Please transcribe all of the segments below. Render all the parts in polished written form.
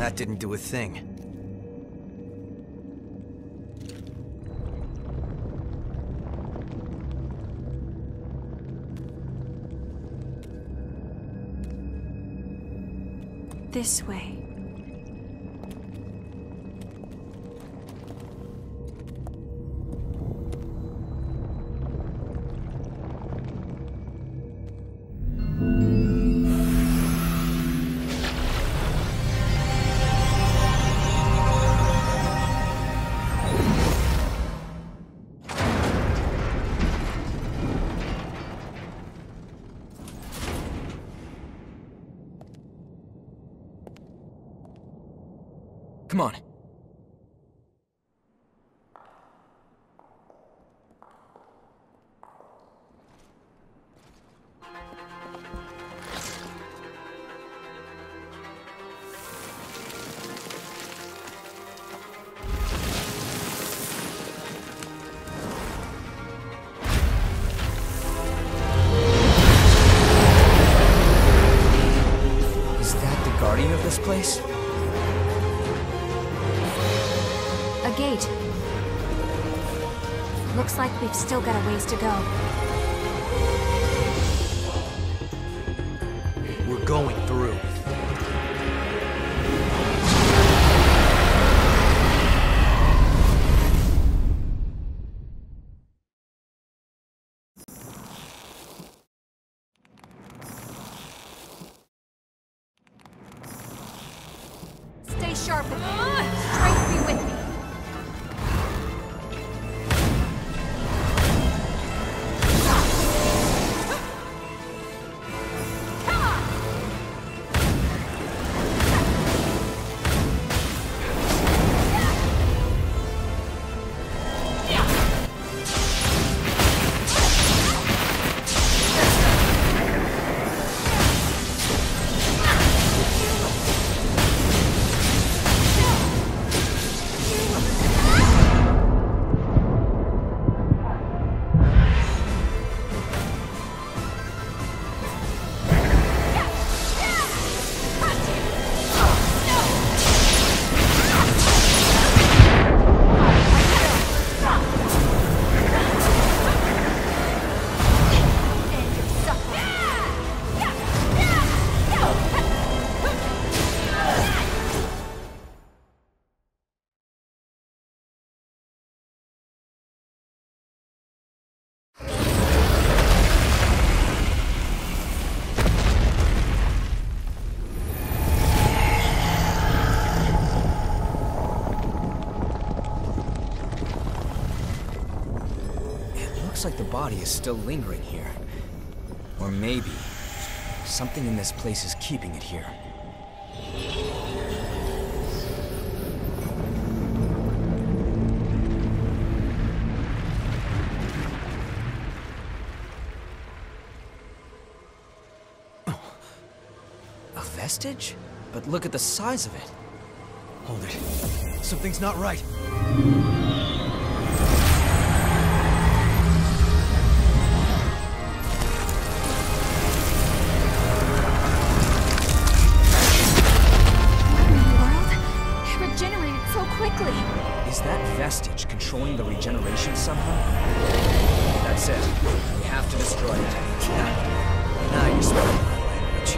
That didn't do a thing. This way. Come on. Is that the guardian of this place? A gate. Looks like we've still got a ways to go. We're going through. Stay sharp with me. Strength be with me. Looks like the body is still lingering here. Or maybe something in this place is keeping it here. A vestige? But look at the size of it. Hold it. Something's not right. Is that vestige controlling the regeneration somehow? That's it. We have to destroy it. Now you're speaking my language.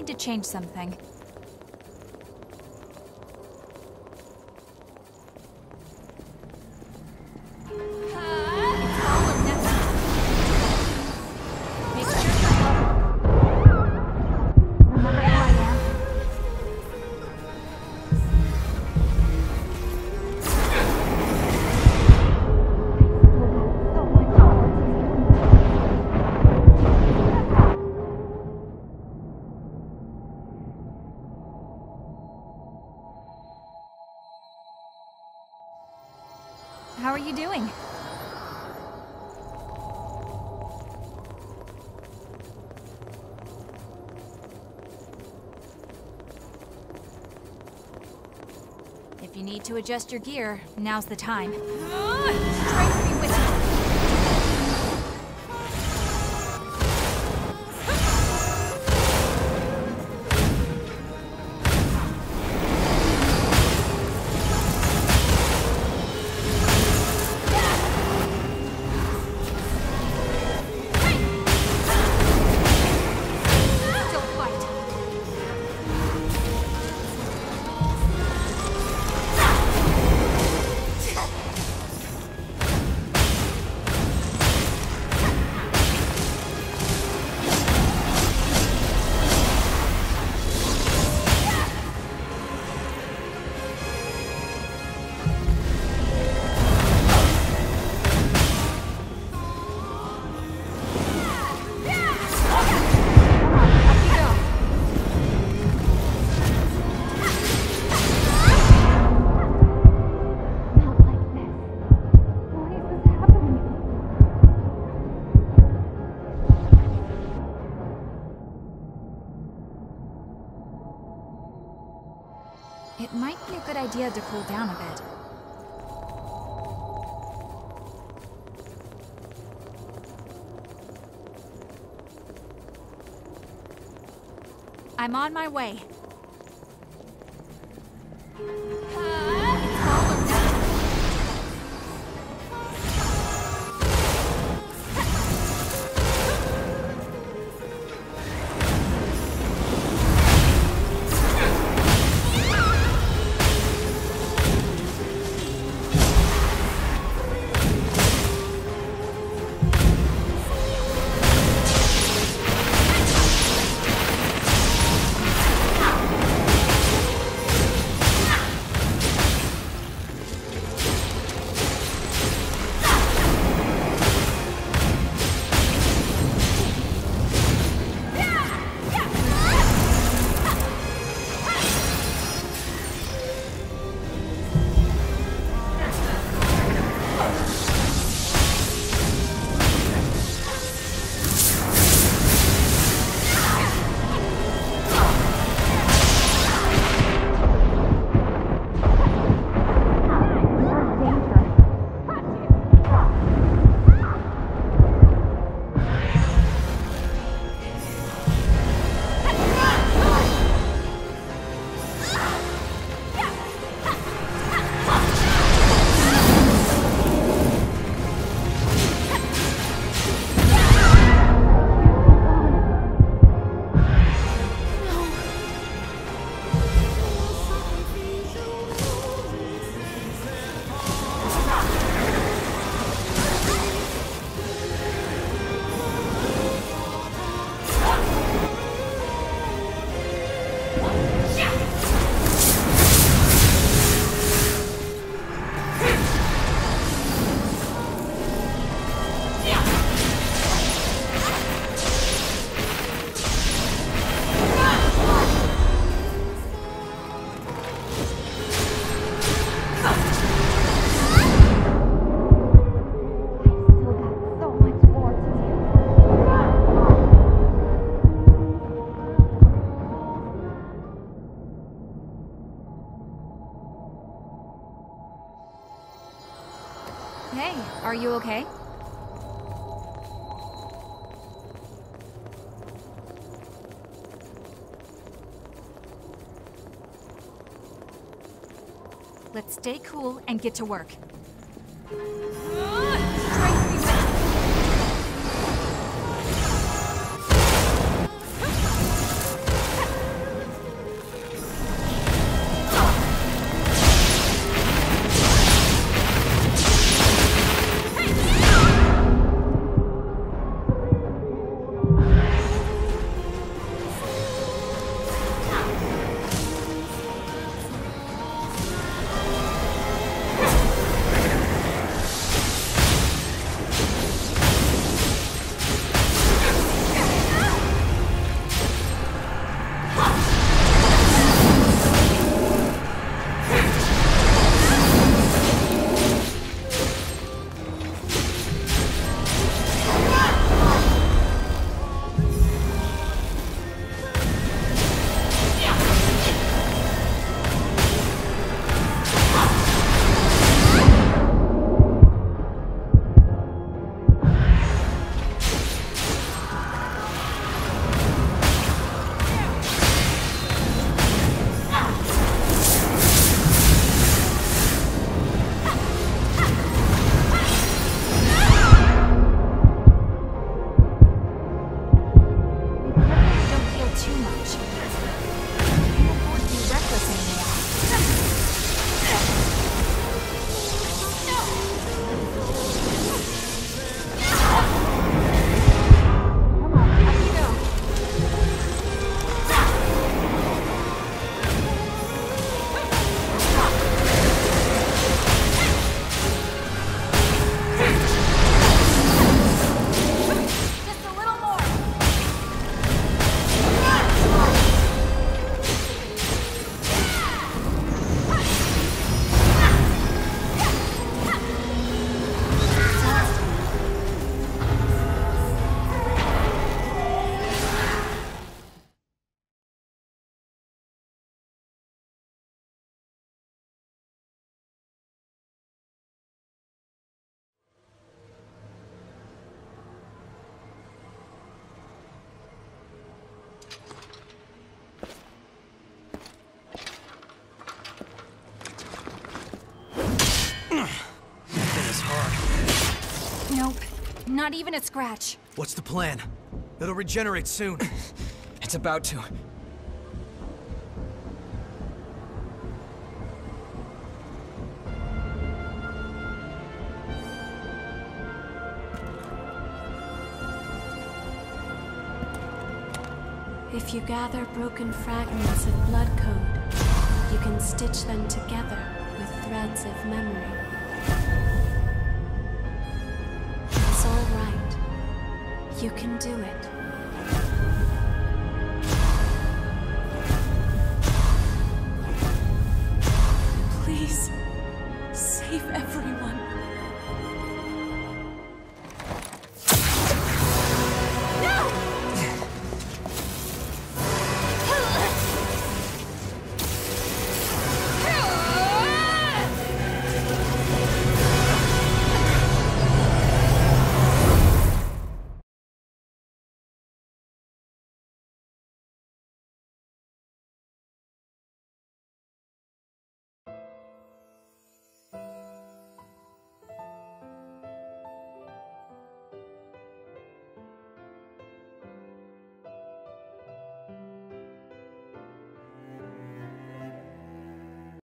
need to change something. How are you doing? If you need to adjust your gear, now's the time. Try to be with me. It might be a good idea to cool down a bit. I'm on my way. Hey, are you okay? Let's stay cool and get to work. Not even a scratch. What's the plan? It'll regenerate soon. It's about to. If you gather broken fragments of blood code, you can stitch them together with threads of memory. It's all right. You can do it. Please, save everyone.